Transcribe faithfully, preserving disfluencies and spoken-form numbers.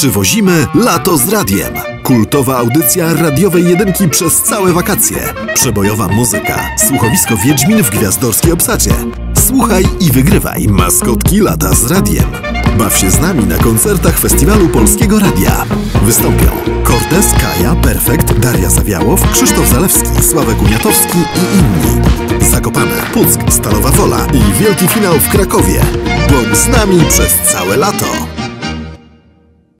Przywozimy lato z radiem. Kultowa audycja radiowej jedynki przez całe wakacje. Przebojowa muzyka. Słuchowisko Wiedźmin w gwiazdorskiej obsadzie. Słuchaj i wygrywaj maskotki lata z radiem. Baw się z nami na koncertach Festiwalu Polskiego Radia. Wystąpią Cortez, Kaja, Perfekt, Daria Zawiałow, Krzysztof Zalewski, Sławek Uniatowski i inni. Zakopane, Puck, Stalowa Wola i wielki finał w Krakowie. Bądź z nami przez całe lato.